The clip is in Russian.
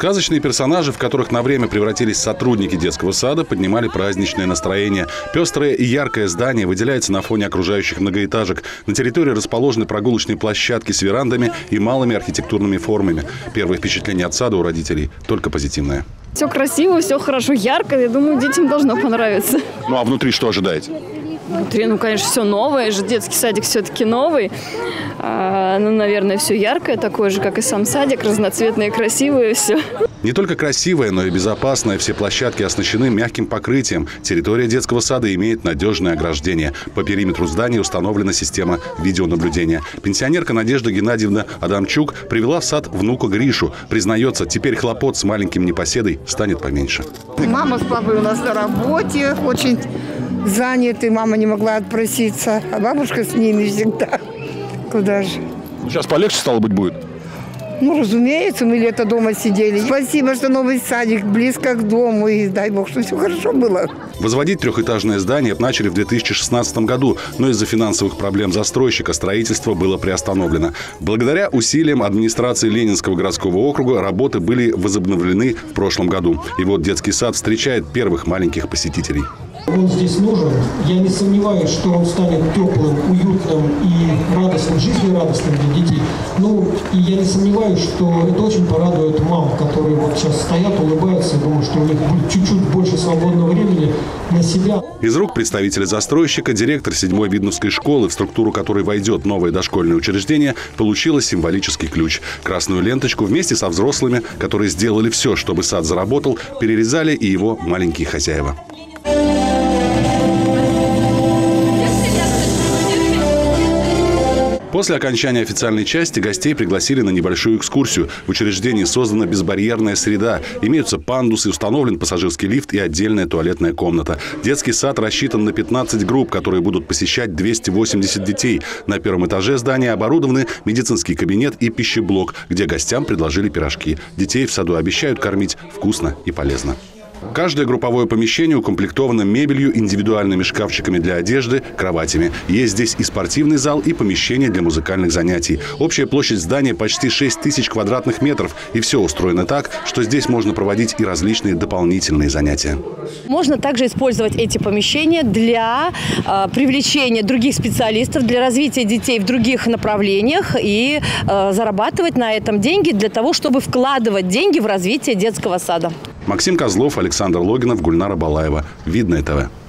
Сказочные персонажи, в которых на время превратились сотрудники детского сада, поднимали праздничное настроение. Пестрое и яркое здание выделяется на фоне окружающих многоэтажек. На территории расположены прогулочные площадки с верандами и малыми архитектурными формами. Первое впечатление от сада у родителей только позитивное. Все красиво, все хорошо, ярко. Я думаю, детям должно понравиться. Ну а внутри что ожидаете? Внутри, конечно, все новое. Детский садик все-таки новый. Наверное, все яркое, такое же, как и сам садик. Разноцветное, красивое все. Не только красивое, но и безопасное. Все площадки оснащены мягким покрытием. Территория детского сада имеет надежное ограждение. По периметру здания установлена система видеонаблюдения. Пенсионерка Надежда Геннадьевна Адамчук привела в сад внука Гришу. Признается, теперь хлопот с маленьким непоседой станет поменьше. Мама с папой у нас на работе, очень заняты. Мама не могла отпроситься, а бабушка с ними всегда. Куда же? Сейчас полегче, стало быть, будет? Ну, разумеется, мы лето дома сидели. Спасибо, что новый садик близко к дому. И дай бог, что все хорошо было. Возводить трехэтажное здание начали в 2016 году, но из-за финансовых проблем застройщика строительство было приостановлено. Благодаря усилиям администрации Ленинского городского округа работы были возобновлены в прошлом году. И вот детский сад встречает первых маленьких посетителей. Он здесь нужен. Я не сомневаюсь, что он станет теплым, уютным и радостным, жизнерадостным для детей. Ну, и я не сомневаюсь, что это очень порадует мам, которые вот сейчас стоят, улыбаются. Я думаю, что у них будет чуть-чуть больше свободного времени на себя. Из рук представителя застройщика директор 7-й Видновской школы, в структуру которой войдет новое дошкольное учреждение, получила символический ключ. Красную ленточку вместе со взрослыми, которые сделали все, чтобы сад заработал, перерезали и его маленькие хозяева. После окончания официальной части гостей пригласили на небольшую экскурсию. В учреждении создана безбарьерная среда. Имеются пандусы, установлен пассажирский лифт и отдельная туалетная комната. Детский сад рассчитан на 15 групп, которые будут посещать 280 детей. На первом этаже здания оборудованы медицинский кабинет и пищеблок, где гостям предложили пирожки. Детей в саду обещают кормить вкусно и полезно. Каждое групповое помещение укомплектовано мебелью, индивидуальными шкафчиками для одежды, кроватями. Есть здесь и спортивный зал, и помещение для музыкальных занятий. Общая площадь здания почти 6000 квадратных метров. И все устроено так, что здесь можно проводить и различные дополнительные занятия. Можно также использовать эти помещения для привлечения других специалистов, для развития детей в других направлениях и зарабатывать на этом деньги для того, чтобы вкладывать деньги в развитие детского сада. Максим Козлов, Александр Логинов, Гульнара Балаева. Видное ТВ.